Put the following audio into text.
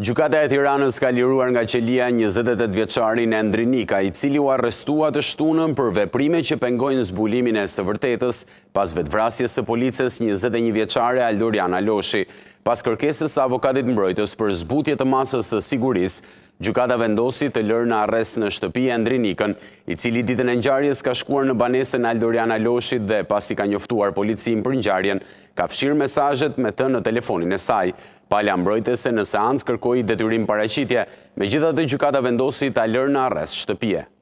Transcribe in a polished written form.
Gjykata e Tiranës ka liruar nga qelia 28 vjeçarin Endrinika, i cili u arrestua të shtunën për veprime që pengojnë zbulimin e së vërtetës pas vetvrasjes së policës 21 vjeçare Aldoriana Loshi. Pas kërkesës së avokatit mbrojtës për zbutje të masës së sigurisë, gjykata vendosi të lërë në arrest në shtëpi Endrinikën, i cili ditën e ngjarjes ka shkuar në banesën Aldoriana Loshit dhe pasi ka njoftuar policin për ngjarjen, ka fshirë mesazhet me të në telefonin e saj. Palja mbrojtëse në seancë kërkoi detyrim paraqitje, megjithatë gjykata vendosi ta lërë në arrest shtëpie.